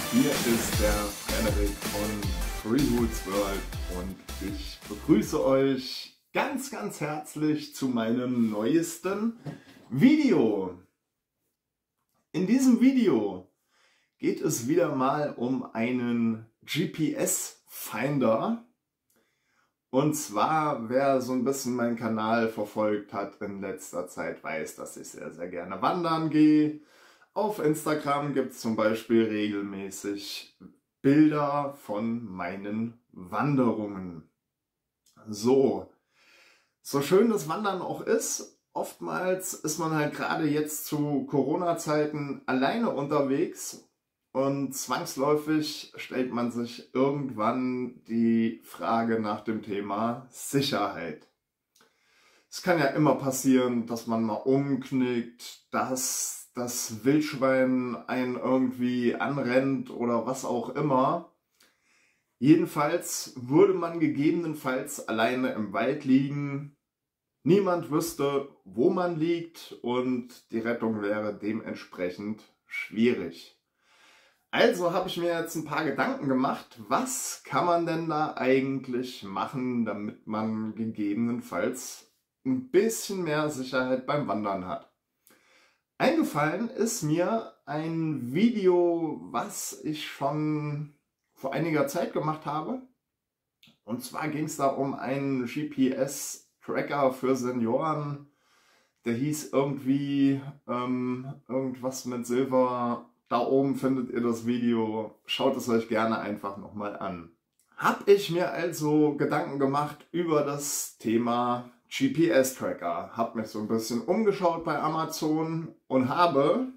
Hier ist der Frederik von Freehoods World und ich begrüße euch ganz, ganz herzlich zu meinem neuesten Video. In diesem Video geht es wieder mal um einen GPS-Finder. Und zwar, wer so ein bisschen meinen Kanal verfolgt hat in letzter Zeit, weiß, dass ich sehr, sehr gerne wandern gehe. Auf Instagram gibt es zum Beispiel regelmäßig Bilder von meinen Wanderungen. So schön das Wandern auch ist, oftmals ist man halt gerade jetzt zu Corona-Zeiten alleine unterwegs. Und zwangsläufig stellt man sich irgendwann die Frage nach dem Thema Sicherheit. Es kann ja immer passieren, dass man mal umknickt, dass das Wildschwein einen irgendwie anrennt oder was auch immer. Jedenfalls würde man gegebenenfalls alleine im Wald liegen. Niemand wüsste, wo man liegt und die Rettung wäre dementsprechend schwierig. Also habe ich mir jetzt ein paar Gedanken gemacht, was kann man denn da eigentlich machen, damit man gegebenenfalls ein bisschen mehr Sicherheit beim Wandern hat. Eingefallen ist mir ein Video, was ich schon vor einiger Zeit gemacht habe. Und zwar ging es da um einen GPS-Tracker für Senioren. Der hieß irgendwie irgendwas mit Silber. Da oben findet ihr das Video, schaut es euch gerne einfach nochmal an. Habe ich mir also Gedanken gemacht über das Thema GPS-Tracker. Habe mich so ein bisschen umgeschaut bei Amazon und habe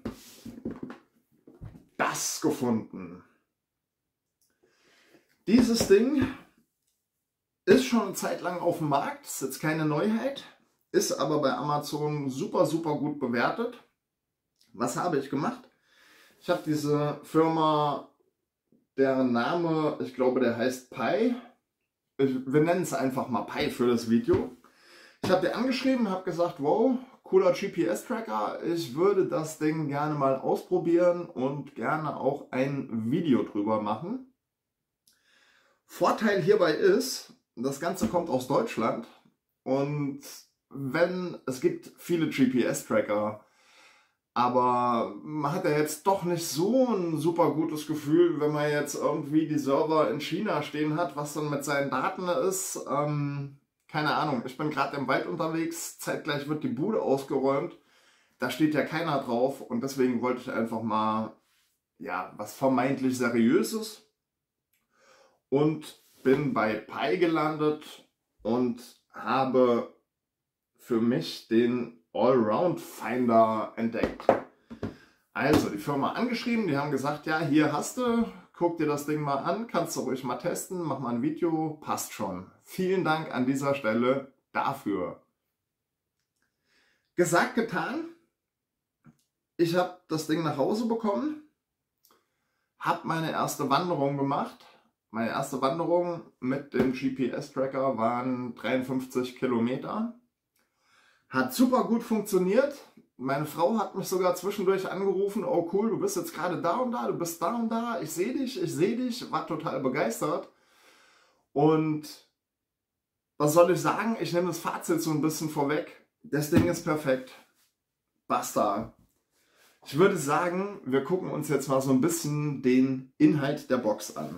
das gefunden. Dieses Ding ist schon eine Zeit lang auf dem Markt, ist jetzt keine Neuheit, ist aber bei Amazon super, super gut bewertet. Was habe ich gemacht? Ich habe diese Firma, deren Name, ich glaube, der heißt Pi. Wir nennen es einfach mal Pi für das Video. Ich habe die angeschrieben, habe gesagt, wow, cooler GPS-Tracker. Ich würde das Ding gerne mal ausprobieren und gerne auch ein Video drüber machen. Vorteil hierbei ist, das Ganze kommt aus Deutschland und es gibt viele GPS-Tracker, aber man hat ja jetzt doch nicht so ein super gutes Gefühl, wenn man jetzt irgendwie die Server in China stehen hat, was dann mit seinen Daten ist. Keine Ahnung, ich bin gerade im Wald unterwegs, zeitgleich wird die Bude ausgeräumt, da steht ja keiner drauf und deswegen wollte ich einfach mal, ja, was vermeintlich Seriöses und bin bei Pi gelandet und habe für mich den Allround Finder entdeckt. Also die Firma angeschrieben, die haben gesagt, ja, hier hast du, guck dir das Ding mal an, kannst du ruhig mal testen, mach mal ein Video, passt schon. Vielen Dank an dieser Stelle dafür. Gesagt, getan. Ich habe das Ding nach Hause bekommen, habe meine erste Wanderung gemacht. Meine erste Wanderung mit dem GPS-Tracker waren 53 Kilometer. Hat super gut funktioniert. Meine Frau hat mich sogar zwischendurch angerufen, oh cool, du bist jetzt gerade da und da, du bist da und da, ich sehe dich, war total begeistert. Und was soll ich sagen? Ich nehme das Fazit so ein bisschen vorweg. Das Ding ist perfekt. Basta. Ich würde sagen, wir gucken uns jetzt mal so ein bisschen den Inhalt der Box an.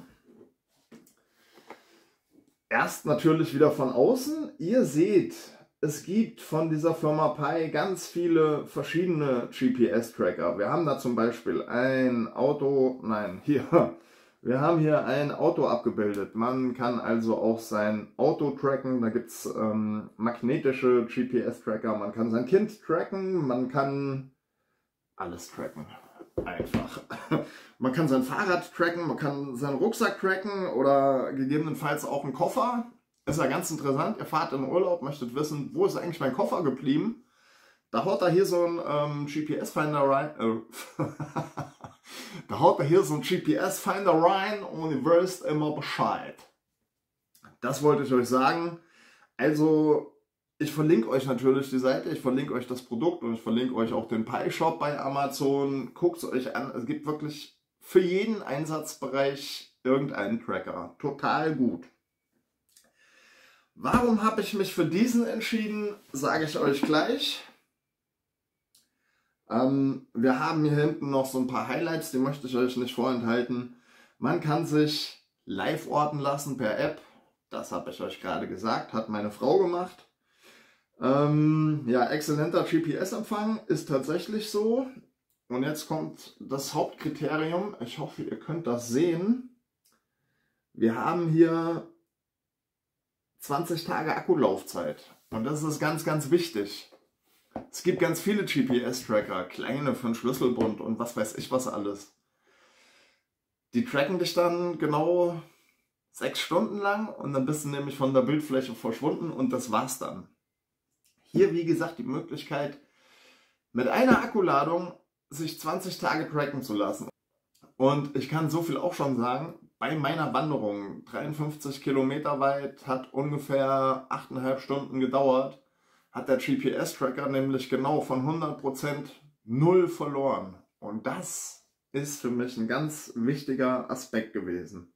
Erst natürlich wieder von außen. Ihr seht, es gibt von dieser Firma Pi ganz viele verschiedene GPS-Tracker. Wir haben da zum Beispiel ein Auto, wir haben hier ein Auto abgebildet. Man kann also auch sein Auto tracken, da gibt es magnetische GPS-Tracker, man kann sein Kind tracken, man kann alles tracken, einfach. Man kann sein Fahrrad tracken, man kann seinen Rucksack tracken oder gegebenenfalls auch einen Koffer. Ist ja ganz interessant, ihr fahrt in Urlaub, möchtet wissen, wo ist eigentlich mein Koffer geblieben? Da haut er hier so ein GPS-Finder rein. Da haut er hier so ein GPS-Finder rein und ihr wisst immer Bescheid. Das wollte ich euch sagen. Also, ich verlinke euch natürlich die Seite, ich verlinke euch das Produkt und ich verlinke euch auch den Pi-Shop bei Amazon. Guckt es euch an, es gibt wirklich für jeden Einsatzbereich irgendeinen Tracker. Total gut. Warum habe ich mich für diesen entschieden, sage ich euch gleich. Wir haben hier hinten noch so ein paar Highlights, die möchte ich euch nicht vorenthalten. Man kann sich live orten lassen per App. Das habe ich euch gerade gesagt, hat meine Frau gemacht. Ja, exzellenter GPS-Empfang ist tatsächlich so. Und jetzt kommt das Hauptkriterium. Ich hoffe, ihr könnt das sehen. Wir haben hier 20 Tage Akkulaufzeit. Und das ist ganz, ganz wichtig. Es gibt ganz viele GPS-Tracker, kleine für den Schlüsselbund und was weiß ich was alles. Die tracken dich dann genau 6 Stunden lang und dann bist du nämlich von der Bildfläche verschwunden und das war's dann. Hier, wie gesagt, die Möglichkeit, mit einer Akkuladung sich 20 Tage tracken zu lassen. Und ich kann so viel auch schon sagen, bei meiner Wanderung, 53 Kilometer weit, hat ungefähr 8,5 Stunden gedauert, hat der GPS-Tracker nämlich genau von 100% 0 verloren. Und das ist für mich ein ganz wichtiger Aspekt gewesen.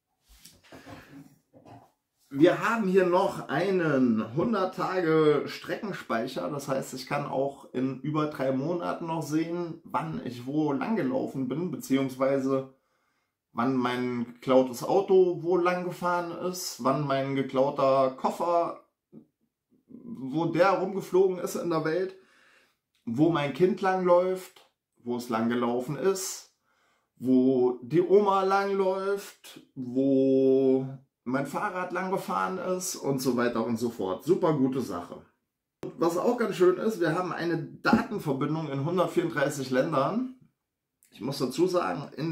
Wir haben hier noch einen 100 Tage Streckenspeicher, das heißt, ich kann auch in über 3 Monaten noch sehen, wann ich wo lang gelaufen bin, beziehungsweise wann mein geklautes Auto wo lang gefahren ist, wann mein geklauter Koffer, wo der rumgeflogen ist in der Welt, wo mein Kind lang läuft, wo es lang gelaufen ist, wo die Oma lang läuft, wo mein Fahrrad lang gefahren ist und so weiter und so fort. Super gute Sache. Was auch ganz schön ist, wir haben eine Datenverbindung in 134 Ländern. Ich muss dazu sagen, in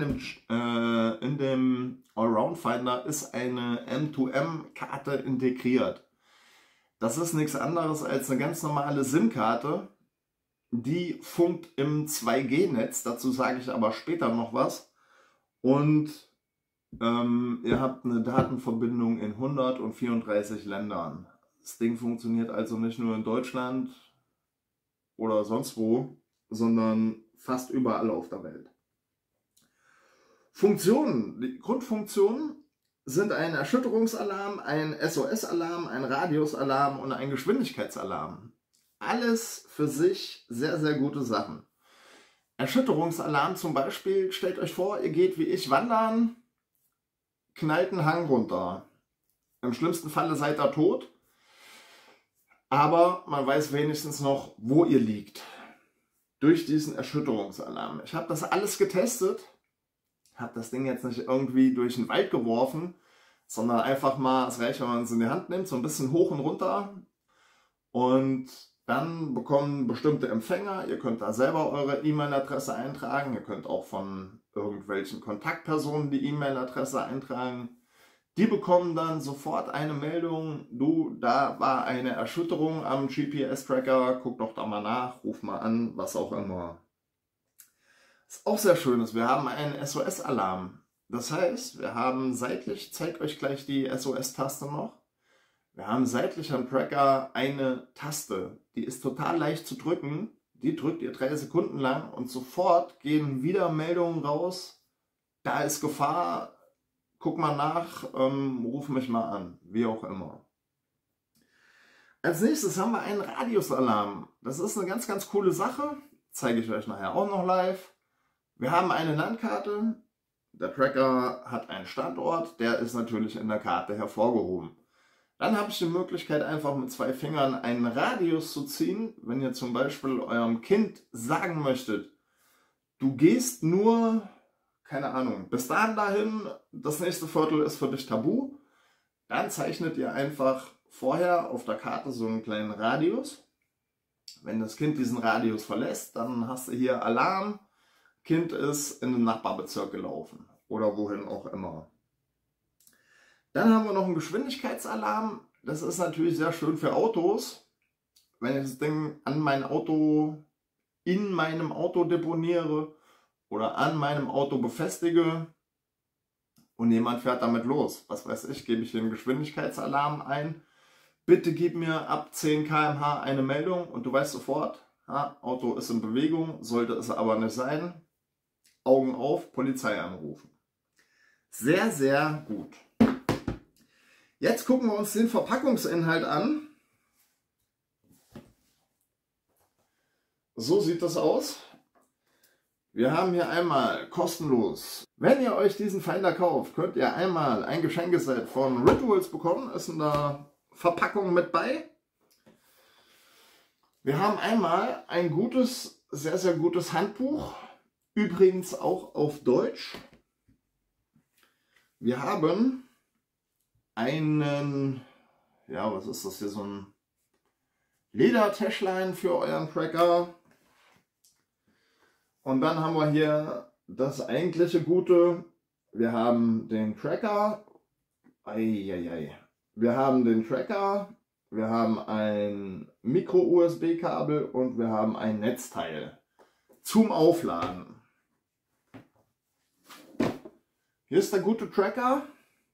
dem Allround Finder ist eine M2M-Karte integriert. Das ist nichts anderes als eine ganz normale SIM-Karte, die funkt im 2G-Netz, dazu sage ich aber später noch was. Und ihr habt eine Datenverbindung in 134 Ländern. Das Ding funktioniert also nicht nur in Deutschland oder sonst wo, sondern fast überall auf der Welt. Funktionen, die Grundfunktionen sind ein Erschütterungsalarm, ein SOS-Alarm, ein Radiusalarm und ein Geschwindigkeitsalarm. Alles für sich sehr, sehr gute Sachen. Erschütterungsalarm zum Beispiel, stellt euch vor, ihr geht wie ich wandern, knallt einen Hang runter. Im schlimmsten Falle seid ihr tot, aber man weiß wenigstens noch, wo ihr liegt. Durch diesen Erschütterungsalarm. Ich habe das alles getestet, habe das Ding jetzt nicht irgendwie durch den Wald geworfen, sondern einfach mal, es reicht, wenn man es in die Hand nimmt, so ein bisschen hoch und runter. Und dann bekommen bestimmte Empfänger, ihr könnt da selber eure E-Mail-Adresse eintragen, ihr könnt auch von irgendwelchen Kontaktpersonen die E-Mail-Adresse eintragen. Die bekommen dann sofort eine Meldung, du, da war eine Erschütterung am GPS-Tracker, guck doch da mal nach, ruf mal an, was auch immer. Was auch sehr schön ist, wir haben einen SOS-Alarm. Das heißt, wir haben seitlich, ich zeige euch gleich die SOS-Taste noch, wir haben seitlich am Tracker eine Taste, die ist total leicht zu drücken, die drückt ihr 3 Sekunden lang und sofort gehen wieder Meldungen raus, da ist Gefahr, guck mal nach, ruf mich mal an, wie auch immer. Als nächstes haben wir einen Radiusalarm. Das ist eine ganz, ganz coole Sache, zeige ich euch nachher auch noch live. Wir haben eine Landkarte, der Tracker hat einen Standort, der ist natürlich in der Karte hervorgehoben. Dann habe ich die Möglichkeit, einfach mit 2 Fingern einen Radius zu ziehen, wenn ihr zum Beispiel eurem Kind sagen möchtet, du gehst nur, keine Ahnung, bis dahin, das nächste Viertel ist für dich tabu, dann zeichnet ihr einfach vorher auf der Karte so einen kleinen Radius. Wenn das Kind diesen Radius verlässt, dann hast du hier Alarm, Kind ist in den Nachbarbezirk gelaufen oder wohin auch immer. Dann haben wir noch einen Geschwindigkeitsalarm. Das ist natürlich sehr schön für Autos. Wenn ich das Ding an mein Auto, in meinem Auto deponiere oder an meinem Auto befestige und jemand fährt damit los. Was weiß ich, gebe ich den Geschwindigkeitsalarm ein. Bitte gib mir ab 10 km/h eine Meldung und du weißt sofort, Auto ist in Bewegung, sollte es aber nicht sein. Augen auf, Polizei anrufen. Sehr, sehr gut. Jetzt gucken wir uns den Verpackungsinhalt an. So sieht das aus. Wir haben hier einmal kostenlos. Wenn ihr euch diesen Finder kauft, könnt ihr einmal ein Geschenkeset von Rituals bekommen. Ist in der Verpackung mit bei. Wir haben einmal ein gutes, sehr, sehr gutes Handbuch. Übrigens auch auf Deutsch. Wir haben einen, ja, was ist das hier, so ein Ledertäschlein für euren Tracker. Und dann haben wir hier das eigentliche Gute. Wir haben den Tracker. Wir haben den Tracker. Wir haben ein Micro-USB-Kabel und wir haben ein Netzteil zum Aufladen. Hier ist der gute Tracker.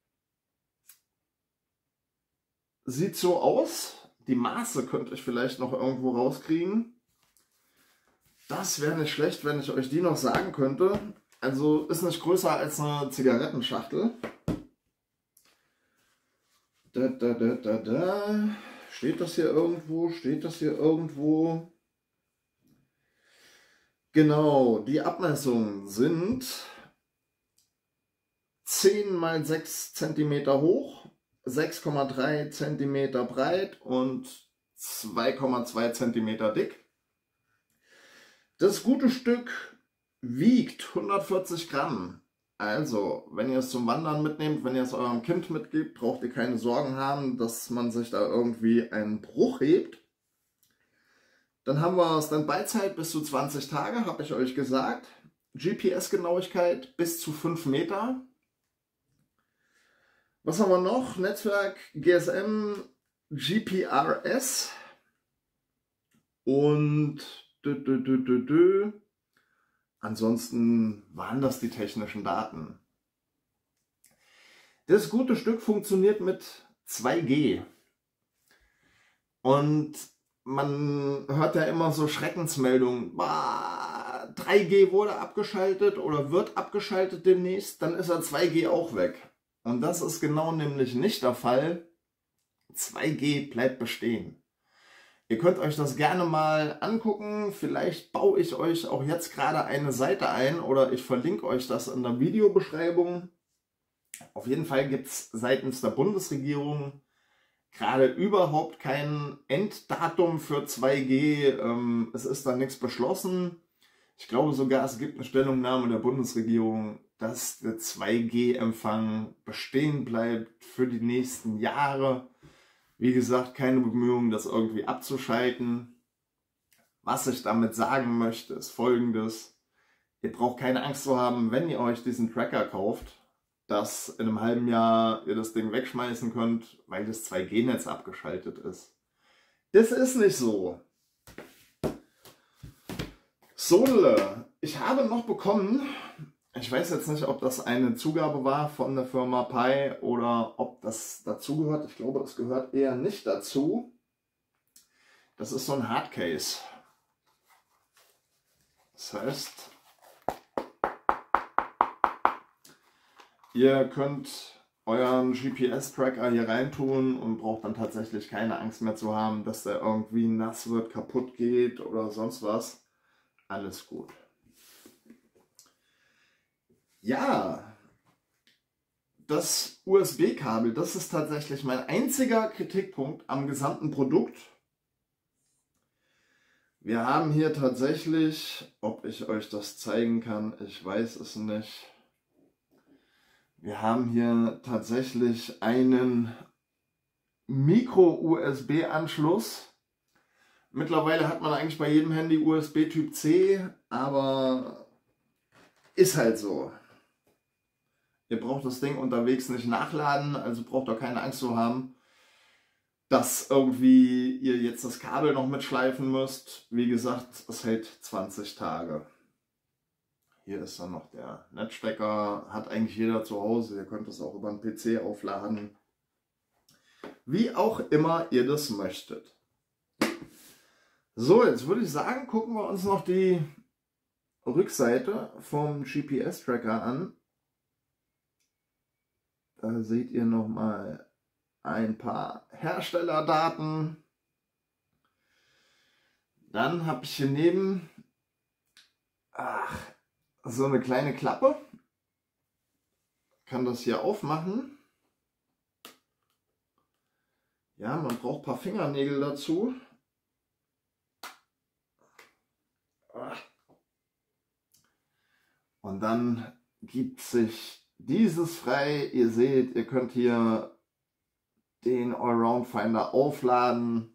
Sieht so aus. Die Maße könnte ich vielleicht noch irgendwo rauskriegen. Das wäre nicht schlecht, wenn ich euch die noch sagen könnte. Also ist nicht größer als eine Zigarettenschachtel. Steht das hier irgendwo? Steht das hier irgendwo? Genau, die Abmessungen sind 10 x 6 cm hoch, 6,3 cm breit und 2,2 cm dick. Das gute Stück wiegt 140 Gramm. Also, wenn ihr es zum Wandern mitnehmt, wenn ihr es eurem Kind mitgebt, braucht ihr keine Sorgen haben, dass man sich da irgendwie einen Bruch hebt. Dann haben wir Standby-Zeit bis zu 20 Tage, habe ich euch gesagt. GPS-Genauigkeit bis zu 5 Meter. Was haben wir noch? Netzwerk GSM, GPRS und ansonsten waren das die technischen Daten. Das gute Stück funktioniert mit 2G. Und man hört ja immer so Schreckensmeldungen, 3G wurde abgeschaltet oder wird abgeschaltet demnächst, dann ist ja 2G auch weg. Und das ist genau nämlich nicht der Fall. 2G bleibt bestehen. Ihr könnt euch das gerne mal angucken. Vielleicht baue ich euch auch jetzt gerade eine Seite ein oder ich verlinke euch das in der Videobeschreibung. Auf jeden Fall gibt es seitens der Bundesregierung gerade überhaupt kein Enddatum für 2G. Es ist da nichts beschlossen. Ich glaube sogar, es gibt eine Stellungnahme der Bundesregierung, dass der 2G-Empfang bestehen bleibt für die nächsten Jahre. Wie gesagt, keine Bemühungen, das irgendwie abzuschalten. Was ich damit sagen möchte, ist Folgendes. Ihr braucht keine Angst zu haben, wenn ihr euch diesen Tracker kauft, dass in einem halben Jahr ihr das Ding wegschmeißen könnt, weil das 2G-Netz abgeschaltet ist. Das ist nicht so. Sodele, ich habe noch bekommen, ich weiß jetzt nicht, ob das eine Zugabe war von der Firma Pi oder ob das dazugehört. Ich glaube, das gehört eher nicht dazu. Das ist so ein Hardcase. Das heißt, ihr könnt euren GPS-Tracker hier reintun und braucht dann tatsächlich keine Angst mehr zu haben, dass der irgendwie nass wird, kaputt geht oder sonst was. Alles gut. Ja, das USB-Kabel, das ist tatsächlich mein einziger Kritikpunkt am gesamten Produkt. Wir haben hier tatsächlich, ob ich euch das zeigen kann, ich weiß es nicht. Wir haben hier tatsächlich einen Micro-USB-Anschluss. Mittlerweile hat man eigentlich bei jedem Handy USB Typ C, aber ist halt so. Ihr braucht das Ding unterwegs nicht nachladen, also braucht ihr keine Angst zu haben, dass irgendwie ihr jetzt das Kabel noch mitschleifen müsst. Wie gesagt, es hält 20 Tage. Hier ist dann noch der Netzstecker, hat eigentlich jeder zu Hause. Ihr könnt es auch über einen PC aufladen. Wie auch immer ihr das möchtet. So, jetzt würde ich sagen, gucken wir uns noch die Rückseite vom GPS-Tracker an. Da seht ihr nochmal ein paar Herstellerdaten. Dann habe ich hier neben so eine kleine Klappe. Kann das hier aufmachen. Ja, man braucht ein paar Fingernägel dazu. Und dann gibt sich dieses frei. Ihr seht, ihr könnt hier den Allround Finder aufladen.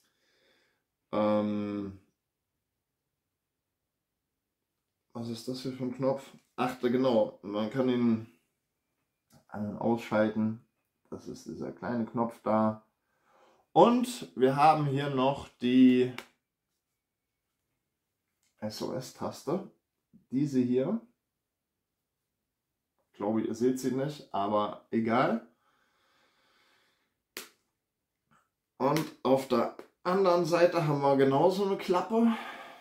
Was ist das hier für ein Knopf? Ach, genau. Man kann ihn ausschalten. Das ist dieser kleine Knopf da. Und wir haben hier noch die SOS-Taste. Diese hier. Ich glaube, ihr seht sie nicht, aber egal. Und auf der anderen Seite haben wir genauso eine Klappe.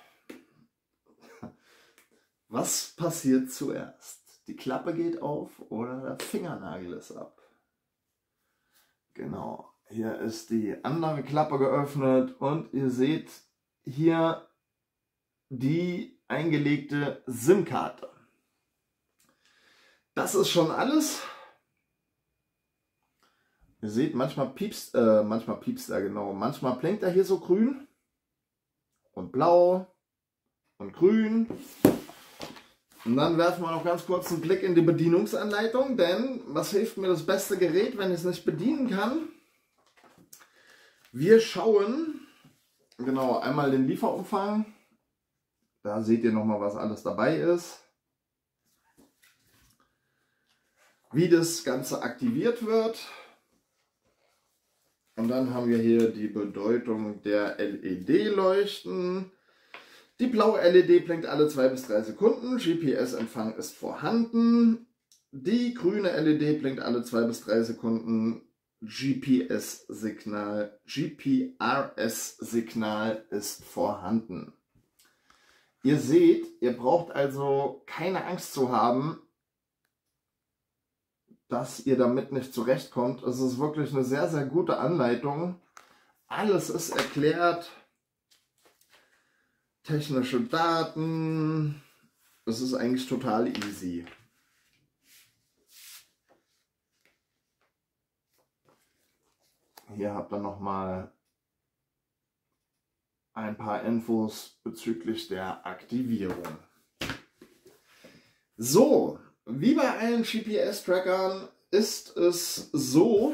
Was passiert zuerst? Die Klappe geht auf oder der Fingernagel ist ab? Genau, hier ist die andere Klappe geöffnet und ihr seht hier die eingelegte SIM-Karte. Das ist schon alles. Ihr seht, manchmal piepst er, genau. Manchmal blinkt er hier so grün und blau und grün. Und dann werfen wir noch ganz kurz einen Blick in die Bedienungsanleitung, denn was hilft mir das beste Gerät, wenn ich es nicht bedienen kann? Wir schauen, genau, einmal den Lieferumfang. Da seht ihr nochmal, was alles dabei ist. Wie das Ganze aktiviert wird. Und dann haben wir hier die Bedeutung der LED-Leuchten. Die blaue LED blinkt alle 2 bis 3 Sekunden. GPS-Empfang ist vorhanden. Die grüne LED blinkt alle 2 bis 3 Sekunden. GPRS-Signal ist vorhanden. Ihr seht, ihr braucht also keine Angst zu haben, dass ihr damit nicht zurechtkommt. Es ist wirklich eine sehr, sehr gute Anleitung. Alles ist erklärt. Technische Daten. Es ist eigentlich total easy. Hier habt ihr nochmal ein paar Infos bezüglich der Aktivierung. So, wie bei allen GPS-Trackern ist es so,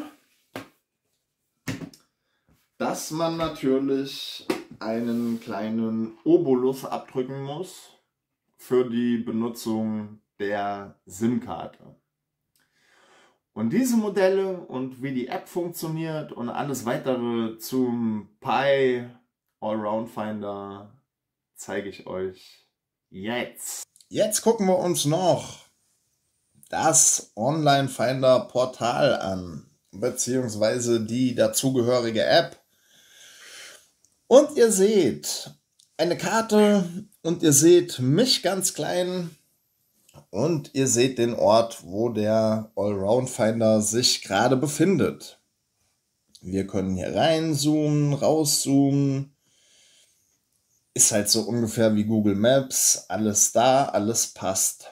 dass man natürlich einen kleinen Obolus abdrücken muss für die Benutzung der SIM-Karte. Und diese Modelle und wie die App funktioniert und alles weitere zum Pi Allround Finder zeige ich euch jetzt. Jetzt gucken wir uns noch das Online Finder Portal an, beziehungsweise die dazugehörige App. Und ihr seht eine Karte und ihr seht mich ganz klein und ihr seht den Ort, wo der Allround Finder sich gerade befindet. Wir können hier reinzoomen, rauszoomen. Ist halt so ungefähr wie Google Maps. Alles da, alles passt.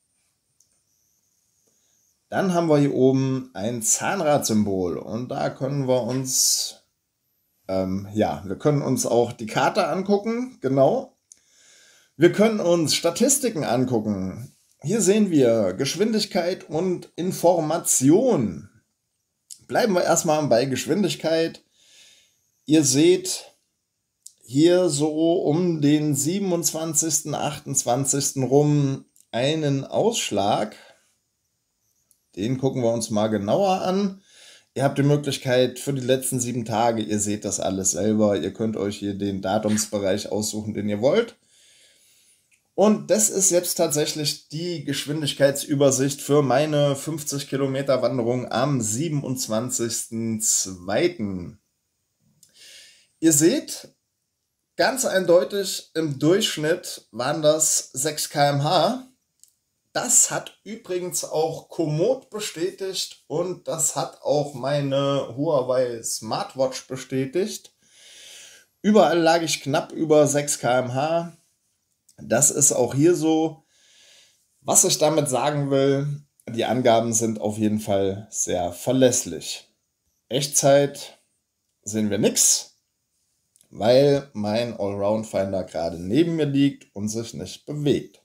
Dann haben wir hier oben ein Zahnradsymbol und da können wir uns wir können uns auch die Karte angucken, genau. Wir können uns Statistiken angucken. Hier sehen wir Geschwindigkeit und Information. Bleiben wir erstmal bei Geschwindigkeit. Ihr seht hier so um den 27., 28. rum einen Ausschlag. Den gucken wir uns mal genauer an. Ihr habt die Möglichkeit für die letzten 7 Tage, ihr seht das alles selber. Ihr könnt euch hier den Datumsbereich aussuchen, den ihr wollt. Und das ist jetzt tatsächlich die Geschwindigkeitsübersicht für meine 50 Kilometer Wanderung am 27.02. Ihr seht, Ganz eindeutig im Durchschnitt waren das 6 km/h. Das hat übrigens auch Komoot bestätigt und das hat auch meine Huawei Smartwatch bestätigt. Überall lag ich knapp über 6 km/h. Das ist auch hier so. Was ich damit sagen will, die Angaben sind auf jeden Fall sehr verlässlich. Echtzeit sehen wir nichts, weil mein Allround-Finder gerade neben mir liegt und sich nicht bewegt.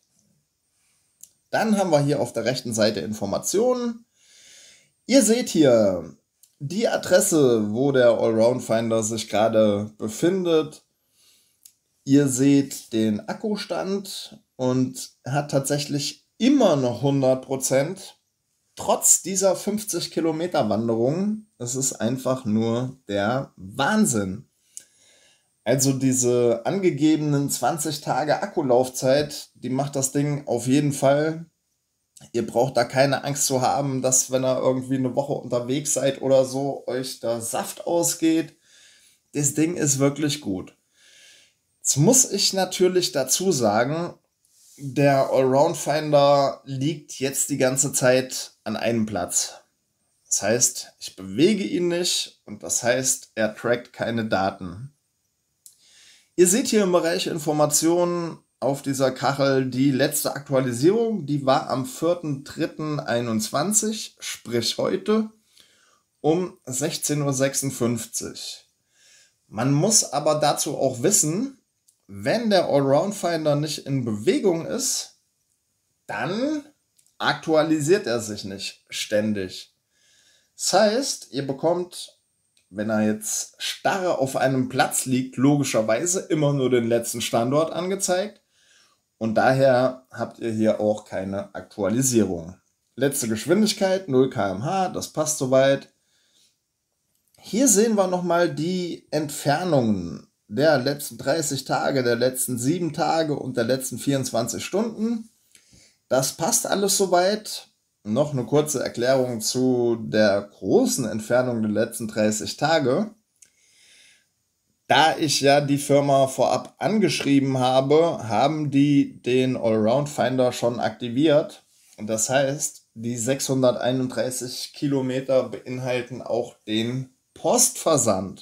Dann haben wir hier auf der rechten Seite Informationen. Ihr seht hier die Adresse, wo der Allround-Finder sich gerade befindet. Ihr seht den Akkustand und er hat tatsächlich immer noch 100%, trotz dieser 50 Kilometer Wanderung. Es ist einfach nur der Wahnsinn. Also diese angegebenen 20 Tage Akkulaufzeit, die macht das Ding auf jeden Fall. Ihr braucht da keine Angst zu haben, dass wenn ihr irgendwie eine Woche unterwegs seid oder so, euch der Saft ausgeht. Das Ding ist wirklich gut. Jetzt muss ich natürlich dazu sagen, der Allround-Finder liegt jetzt die ganze Zeit an einem Platz. Das heißt, ich bewege ihn nicht und das heißt, er trackt keine Daten. Ihr seht hier im Bereich Informationen auf dieser Kachel die letzte Aktualisierung. Die war am 4.3.21, sprich heute, um 16.56 Uhr. Man muss aber dazu auch wissen, wenn der Allround-Finder nicht in Bewegung ist, dann aktualisiert er sich nicht ständig. Das heißt, ihr bekommt, wenn er jetzt starr auf einem Platz liegt, logischerweise immer nur den letzten Standort angezeigt. Und daher habt ihr hier auch keine Aktualisierung. Letzte Geschwindigkeit 0 km/h, das passt soweit. Hier sehen wir nochmal die Entfernungen der letzten 30 Tage, der letzten 7 Tage und der letzten 24 Stunden. Das passt alles soweit. Noch eine kurze Erklärung zu der großen Entfernung der letzten 30 Tage. Da ich ja die Firma vorab angeschrieben habe, haben die den Allround-Finder schon aktiviert. Und das heißt, die 631 Kilometer beinhalten auch den Postversand.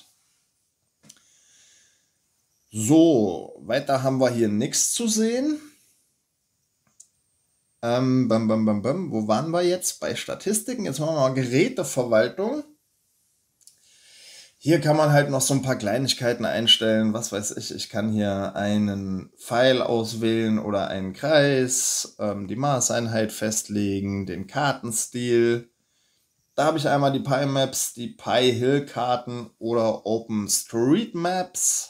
So, weiter haben wir hier nichts zu sehen. Wo waren wir jetzt? Bei Statistiken. Jetzt machen wir mal Geräteverwaltung. Hier kann man halt noch so ein paar Kleinigkeiten einstellen. Was weiß ich, ich kann hier einen Pfeil auswählen oder einen Kreis, die Maßeinheit festlegen, den Kartenstil. Da habe ich einmal die Pi-Maps, die Pi-Hill-Karten oder OpenStreetMaps.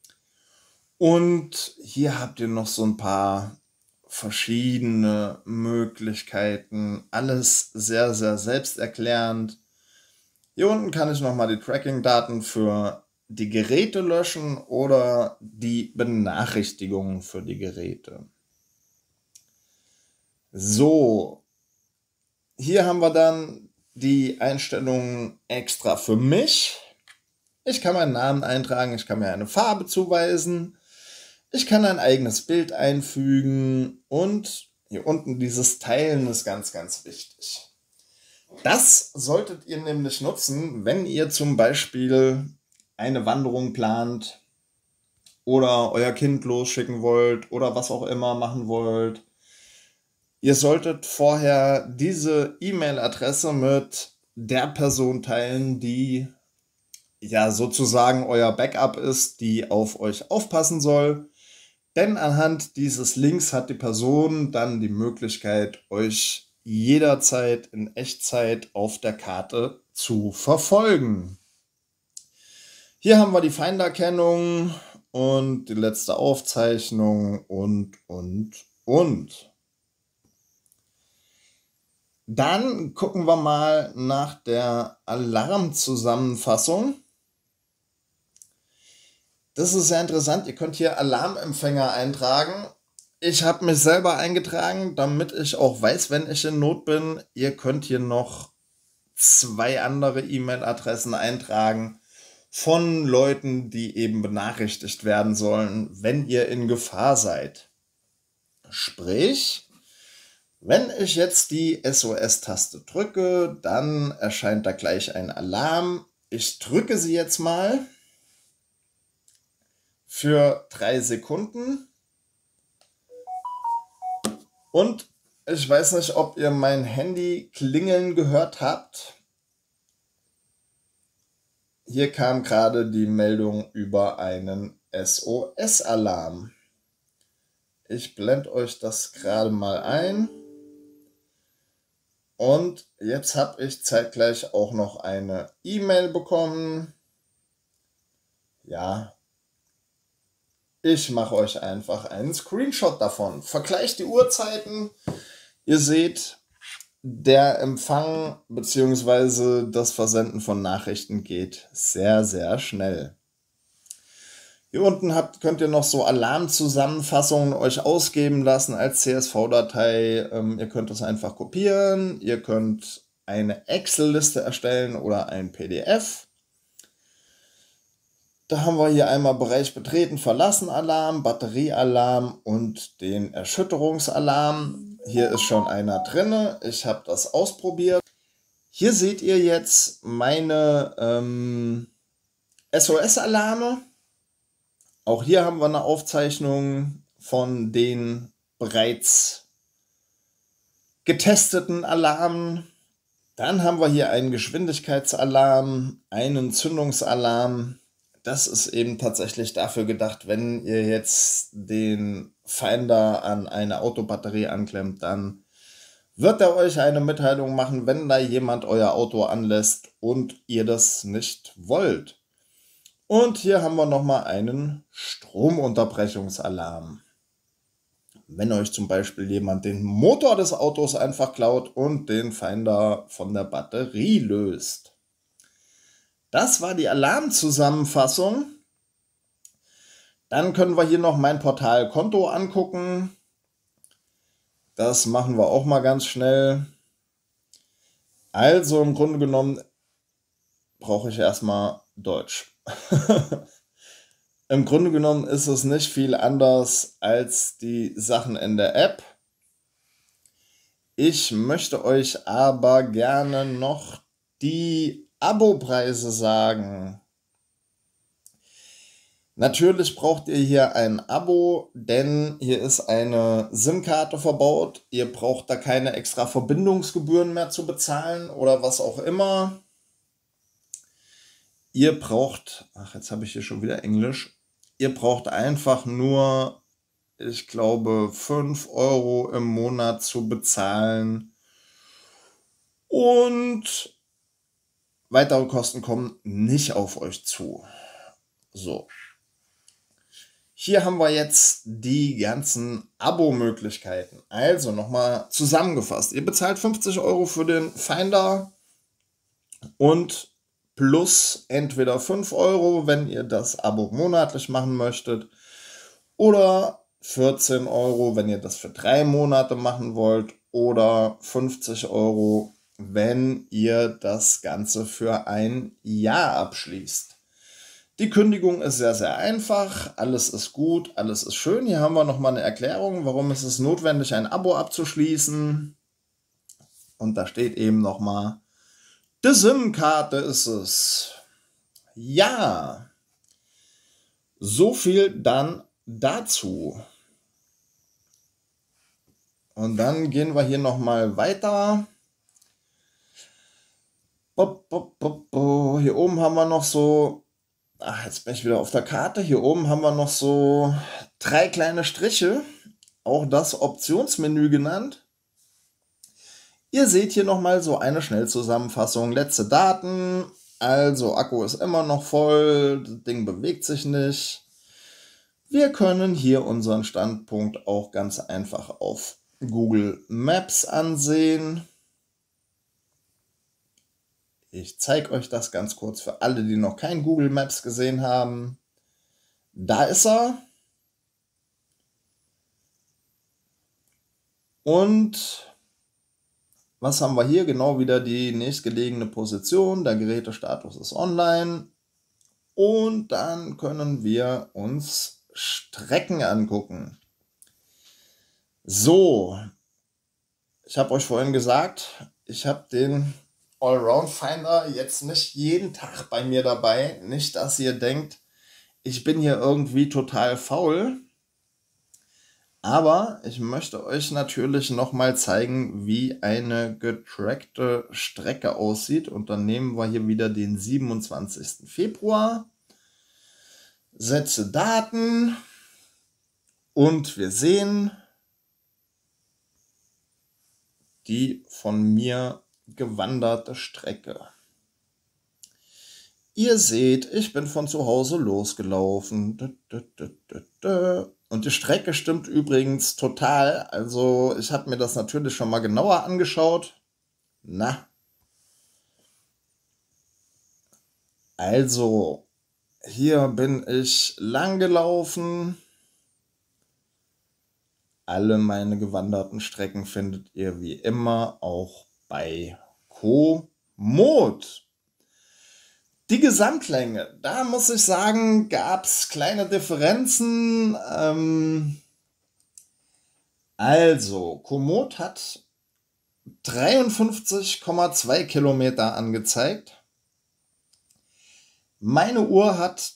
Und hier habt ihr noch so ein paar verschiedene Möglichkeiten. Alles sehr, sehr selbsterklärend. Hier unten kann ich nochmal die Tracking-Daten für die Geräte löschen oder die Benachrichtigungen für die Geräte. So, hier haben wir dann die Einstellungen extra für mich. Ich kann meinen Namen eintragen, ich kann mir eine Farbe zuweisen. Ich kann ein eigenes Bild einfügen und hier unten dieses Teilen ist ganz, ganz wichtig. Das solltet ihr nämlich nutzen, wenn ihr zum Beispiel eine Wanderung plant oder euer Kind losschicken wollt oder was auch immer machen wollt. Ihr solltet vorher diese E-Mail-Adresse mit der Person teilen, die ja sozusagen euer Backup ist, die auf euch aufpassen soll. Denn anhand dieses Links hat die Person dann die Möglichkeit, euch jederzeit in Echtzeit auf der Karte zu verfolgen. Hier haben wir die Feinderkennung und die letzte Aufzeichnung und. Dann gucken wir mal nach der Alarmzusammenfassung. Das ist sehr interessant. Ihr könnt hier Alarmempfänger eintragen. Ich habe mich selber eingetragen, damit ich auch weiß, wenn ich in Not bin. Ihr könnt hier noch 2 andere E-Mail-Adressen eintragen. von Leuten, die eben benachrichtigt werden sollen, wenn ihr in Gefahr seid. Sprich, wenn ich jetzt die SOS-Taste drücke, dann erscheint da gleich ein Alarm. Ich drücke sie jetzt mal für 3 Sekunden und ich weiß nicht, ob ihr mein Handy klingeln gehört habt. Hier kam gerade die Meldung über einen SOS-Alarm. Ich blende euch das gerade mal ein. Und jetzt habe ich zeitgleich auch noch eine E-Mail bekommen. Ja, ich mache euch einfach einen Screenshot davon. Vergleicht die Uhrzeiten. Ihr seht, der Empfang bzw. das Versenden von Nachrichten geht sehr, sehr schnell. Hier unten könnt ihr noch so Alarmzusammenfassungen euch ausgeben lassen als CSV-Datei. Ihr könnt das einfach kopieren. Ihr könnt eine Excel-Liste erstellen oder ein PDF. Da haben wir hier einmal Bereich betreten, verlassen Alarm, Batteriealarm und den Erschütterungsalarm. Hier ist schon einer drin. Ich habe das ausprobiert. Hier seht ihr jetzt meine SOS-Alarme. Auch hier haben wir eine Aufzeichnung von den bereits getesteten Alarmen. Dann haben wir hier einen Geschwindigkeitsalarm, einen Zündungsalarm. Das ist eben tatsächlich dafür gedacht, wenn ihr jetzt den Finder an eine Autobatterie anklemmt, dann wird er euch eine Mitteilung machen, wenn da jemand euer Auto anlässt und ihr das nicht wollt. Und hier haben wir nochmal einen Stromunterbrechungsalarm. Wenn euch zum Beispiel jemand den Motor des Autos einfach klaut und den Finder von der Batterie löst. Das war die Alarmzusammenfassung. Dann können wir hier noch mein Portalkonto angucken. Das machen wir auch mal ganz schnell. Also im Grunde genommen brauche ich erstmal Deutsch. Im Grunde genommen ist es nicht viel anders als die Sachen in der App. Ich möchte euch aber gerne noch die Abopreise sagen. Natürlich braucht ihr hier ein Abo, denn hier ist eine SIM-Karte verbaut. Ihr braucht da keine extra Verbindungsgebühren mehr zu bezahlen oder was auch immer. Ihr braucht, jetzt habe ich hier schon wieder Englisch. Ihr braucht einfach nur, ich glaube, 5 Euro im Monat zu bezahlen. Und weitere Kosten kommen nicht auf euch zu. So. Hier haben wir jetzt die ganzen Abo-Möglichkeiten. Also nochmal zusammengefasst. Ihr bezahlt 50 Euro für den Finder und plus entweder 5 Euro, wenn ihr das Abo monatlich machen möchtet, oder 14 Euro, wenn ihr das für 3 Monate machen wollt, oder 50 Euro, wenn ihr das Ganze für ein Jahr abschließt. Die Kündigung ist sehr, sehr einfach. Alles ist gut, alles ist schön. Hier haben wir nochmal eine Erklärung, warum ist es notwendig, ein Abo abzuschließen. Und da steht eben nochmal, die SIM-Karte ist es. Ja, so viel dann dazu. Und dann gehen wir hier nochmal weiter. Hier oben haben wir noch so, jetzt bin ich wieder auf der Karte. Hier oben haben wir noch so 3 kleine Striche, auch das Optionsmenü genannt. Ihr seht hier nochmal so eine Schnellzusammenfassung. Letzte Daten, also Akku ist immer noch voll, das Ding bewegt sich nicht. Wir können hier unseren Standpunkt auch ganz einfach auf Google Maps ansehen. Ich zeige euch das ganz kurz für alle, die noch kein Google Maps gesehen haben. Da ist er. Und was haben wir hier? Genau wieder die nächstgelegene Position. Der Gerätestatus ist online. und dann können wir uns Strecken angucken. So, ich habe euch vorhin gesagt, ich habe den Allround Finder jetzt nicht jeden Tag bei mir dabei. Nicht, dass ihr denkt, ich bin hier irgendwie total faul. Aber ich möchte euch natürlich nochmal zeigen, wie eine getrackte Strecke aussieht. Und dann nehmen wir hier wieder den 27. Februar, setze Daten und wir sehen die von mir gewanderte Strecke. Ihr seht, ich bin von zu Hause losgelaufen. Und die Strecke stimmt übrigens total. Also ich habe mir das natürlich schon mal genauer angeschaut. Also hier bin ich lang gelaufen. Alle meine gewanderten Strecken findet ihr wie immer auch bei Komoot. Die Gesamtlänge, da muss ich sagen, gab es kleine Differenzen. Also, Komoot hat 53,2 Kilometer angezeigt. Meine Uhr hat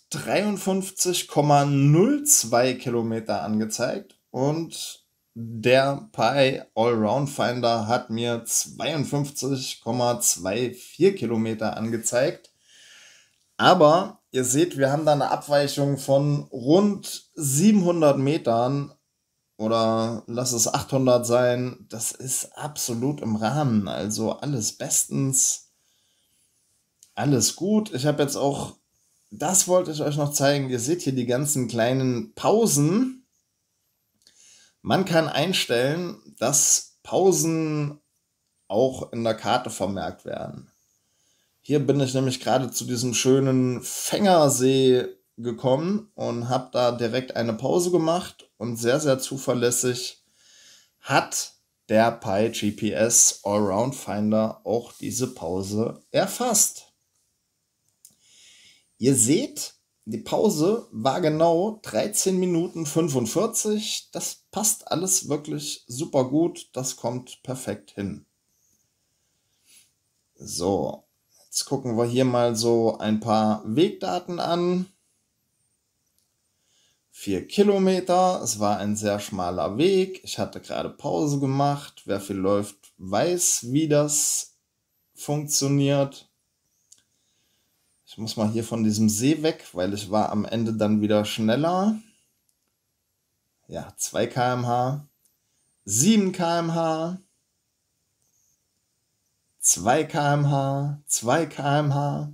53,02 Kilometer angezeigt und der Pi Allround Finder hat mir 52,24 Kilometer angezeigt. Aber ihr seht, wir haben da eine Abweichung von rund 700 Metern oder lass es 800 sein. Das ist absolut im Rahmen. Also alles bestens, alles gut. Ich habe jetzt auch, das wollte ich euch noch zeigen. Ihr seht hier die ganzen kleinen Pausen. Man kann einstellen, dass Pausen auch in der Karte vermerkt werden. Hier bin ich nämlich gerade zu diesem schönen Fängersee gekommen und habe da direkt eine Pause gemacht und sehr, sehr zuverlässig hat der Pi GPS Allround Finder auch diese Pause erfasst. Ihr seht, die Pause war genau 13 Minuten 45. Das passt alles wirklich super gut. Das kommt perfekt hin. So. Jetzt gucken wir hier mal so ein paar Wegdaten an. 4 Kilometer, es war ein sehr schmaler Weg. Ich hatte gerade Pause gemacht. Wer viel läuft, weiß, wie das funktioniert. Ich muss mal hier von diesem See weg, weil ich war am Ende dann wieder schneller. Ja, 2 km/h, 7 km/h. 2 km/h, 2 km/h,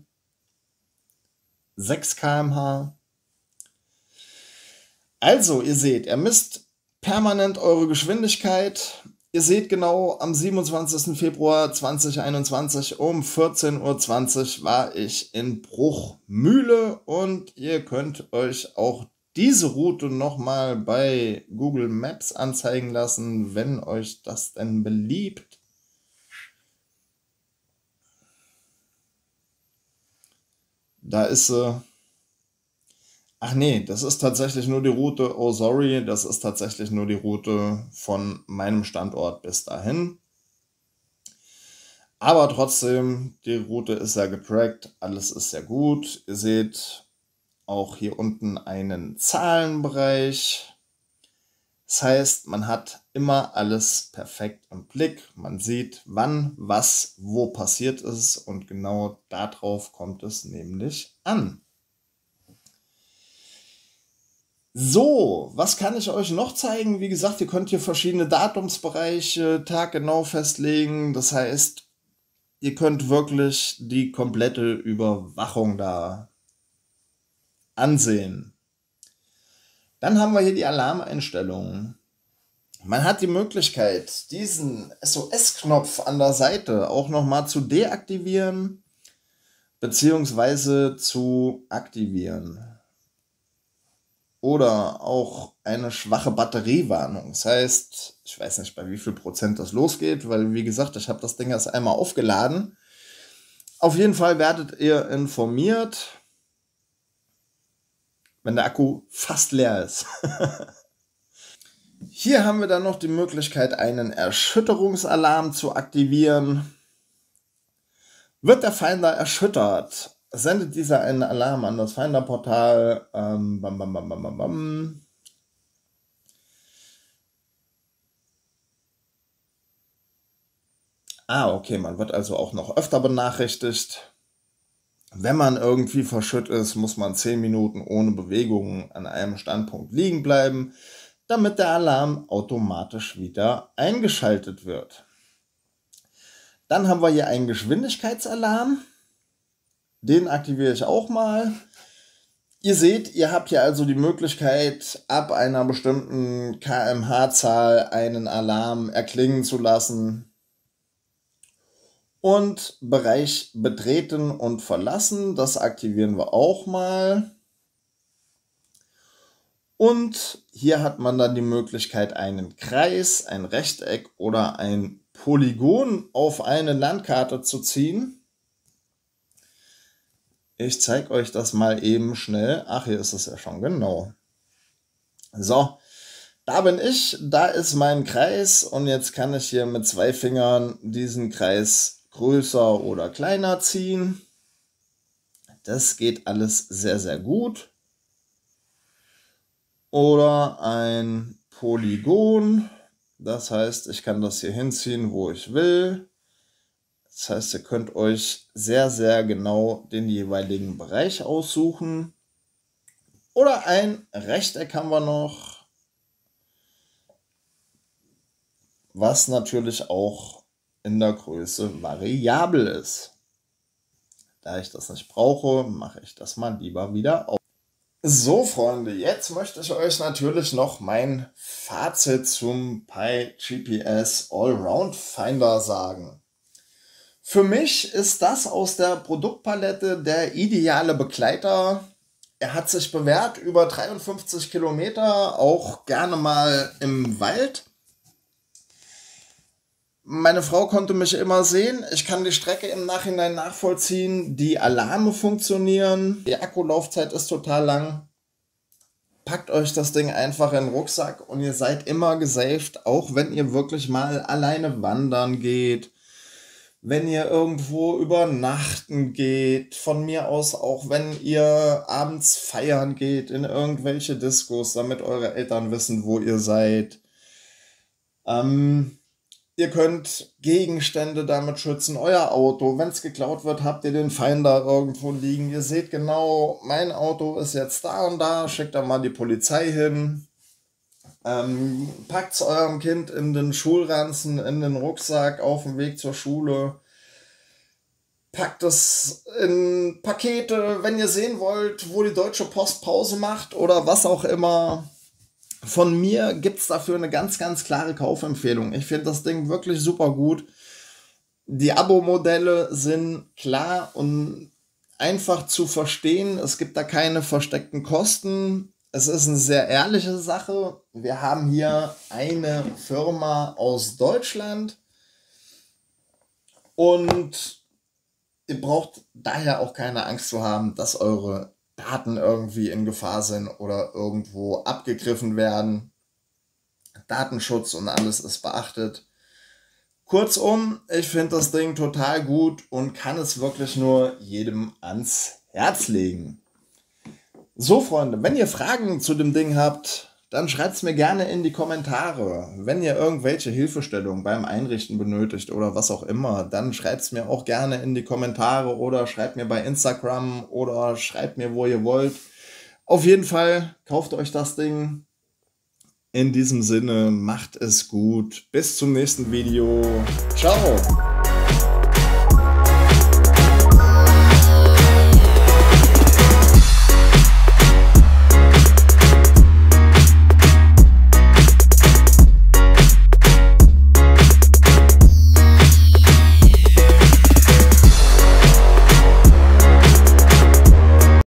6 km/h. Also, ihr seht, er misst permanent eure Geschwindigkeit. Ihr seht genau, am 27. Februar 2021 um 14:20 Uhr war ich in Bruchmühle und ihr könnt euch auch diese Route nochmal bei Google Maps anzeigen lassen, wenn euch das denn beliebt. Da ist sie. Ach nee, das ist tatsächlich nur die Route. Oh, sorry, das ist tatsächlich nur die Route von meinem Standort bis dahin. Aber trotzdem, die Route ist ja getrackt, alles ist sehr gut. Ihr seht auch hier unten einen Zahlenbereich. Das heißt, man hat immer alles perfekt im Blick. Man sieht, wann, was, wo passiert ist und genau darauf kommt es nämlich an. So, was kann ich euch noch zeigen? Wie gesagt, ihr könnt hier verschiedene Datumsbereiche taggenau festlegen. Das heißt, ihr könnt wirklich die komplette Überwachung da ansehen. Dann haben wir hier die Alarmeinstellungen. Man hat die Möglichkeit, diesen SOS-Knopf an der Seite auch nochmal zu deaktivieren bzw. zu aktivieren. Oder auch eine schwache Batteriewarnung. Das heißt, ich weiß nicht, bei wie viel Prozent das losgeht, weil wie gesagt, ich habe das Ding erst einmal aufgeladen. Auf jeden Fall werdet ihr informiert. wenn der Akku fast leer ist. Hier haben wir dann noch die Möglichkeit, einen Erschütterungsalarm zu aktivieren. Wird der Finder erschüttert, sendet dieser einen Alarm an das Finder-Portal. Okay, man wird also auch noch öfter benachrichtigt. Wenn man irgendwie verschüttet ist, muss man 10 Minuten ohne Bewegung an einem Standpunkt liegen bleiben, damit der Alarm automatisch wieder eingeschaltet wird. Dann haben wir hier einen Geschwindigkeitsalarm. Den aktiviere ich auch mal. Ihr seht, ihr habt hier also die Möglichkeit, ab einer bestimmten kmh-Zahl einen Alarm erklingen zu lassen. Und Bereich betreten und verlassen, das aktivieren wir auch mal. Und hier hat man dann die Möglichkeit, einen Kreis, ein Rechteck oder ein Polygon auf eine Landkarte zu ziehen. Ich zeige euch das mal eben schnell. Ach, hier ist es ja schon, genau. So, da bin ich, da ist mein Kreis und jetzt kann ich hier mit 2 Fingern diesen Kreis größer oder kleiner ziehen. Das geht alles sehr, sehr gut. Oder ein Polygon. Das heißt, ich kann das hier hinziehen, wo ich will. Das heißt, ihr könnt euch sehr, sehr genau den jeweiligen Bereich aussuchen. Oder ein Rechteck haben wir noch, was natürlich auch in der Größe variabel ist. Da ich das nicht brauche, mache ich das mal lieber wieder auf. So, Freunde, jetzt möchte ich euch natürlich noch mein Fazit zum PiGPS Allround Finder sagen. Für mich ist das aus der Produktpalette der ideale Begleiter. Er hat sich bewährt, über 53 Kilometer, auch gerne mal im Wald. Meine Frau konnte mich immer sehen. Ich kann die Strecke im Nachhinein nachvollziehen. Die Alarme funktionieren. Die Akkulaufzeit ist total lang. Packt euch das Ding einfach in den Rucksack und ihr seid immer gesaved, auch wenn ihr wirklich mal alleine wandern geht. Wenn ihr irgendwo übernachten geht, von mir aus auch wenn ihr abends feiern geht in irgendwelche Diskos, damit eure Eltern wissen, wo ihr seid. Ihr könnt Gegenstände damit schützen, euer Auto. Wenn es geklaut wird, habt ihr den Finder irgendwo liegen. Ihr seht genau, mein Auto ist jetzt da und da, schickt da mal die Polizei hin. Packt es eurem Kind in den Schulranzen, in den Rucksack auf dem Weg zur Schule. Packt es in Pakete, wenn ihr sehen wollt, wo die Deutsche Post Pause macht oder was auch immer. Von mir gibt es dafür eine ganz, ganz klare Kaufempfehlung. Ich finde das Ding wirklich super gut. Die Abo-Modelle sind klar und einfach zu verstehen. Es gibt da keine versteckten Kosten. Es ist eine sehr ehrliche Sache. Wir haben hier eine Firma aus Deutschland und ihr braucht daher auch keine Angst zu haben, dass eure Daten irgendwie in Gefahr sind oder irgendwo abgegriffen werden. Datenschutz und alles ist beachtet. Kurzum, ich finde das Ding total gut und kann es wirklich nur jedem ans Herz legen. So, Freunde, wenn ihr Fragen zu dem Ding habt, dann schreibt es mir gerne in die Kommentare. Wenn ihr irgendwelche Hilfestellungen beim Einrichten benötigt oder was auch immer, dann schreibt es mir auch gerne in die Kommentare oder schreibt mir bei Instagram oder schreibt mir, wo ihr wollt. Auf jeden Fall kauft euch das Ding. In diesem Sinne, macht es gut. Bis zum nächsten Video. Ciao.